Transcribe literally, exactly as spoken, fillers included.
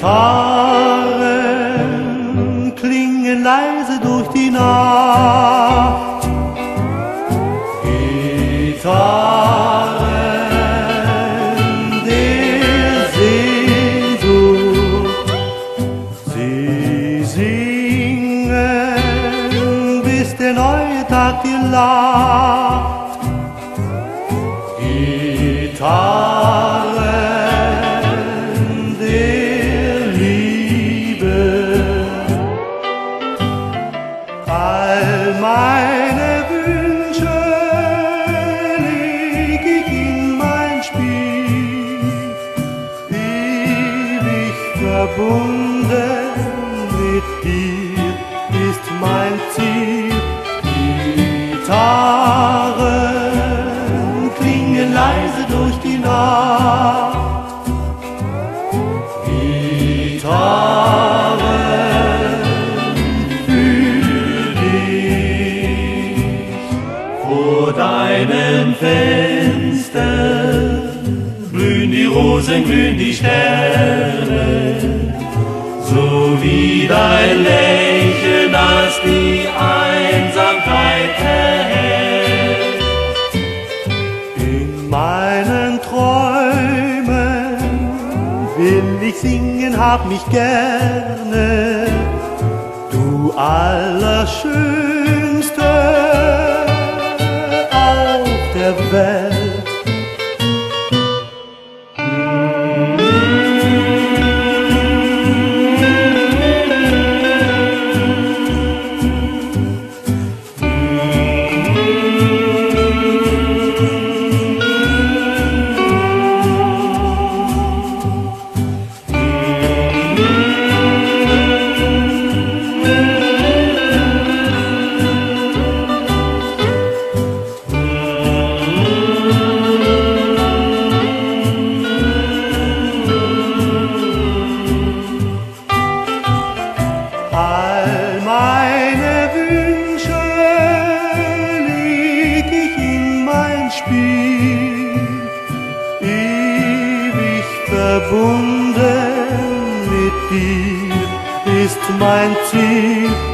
Gitarren klingen leise durch die Nacht. Gitarren der Sehnsucht, sie singen, bis der neue Tag dir lacht. Gitarren meine Wünsche leg ich in mein Spiel, ewig verbunden mit dir ist mein Ziel. Gitarren klingen leise durch die Nacht. Gitarren vor deinem Fenster blühen die Rosen, glühen die Sterne, so wie dein Lächeln, das die Einsamkeit erhält. In meinen Träumen will ich singen, hab mich gerne, du Allerschönste der Welt. All meine Wünsche leg ich in mein Spiel, ewig verbunden mit dir ist mein Ziel.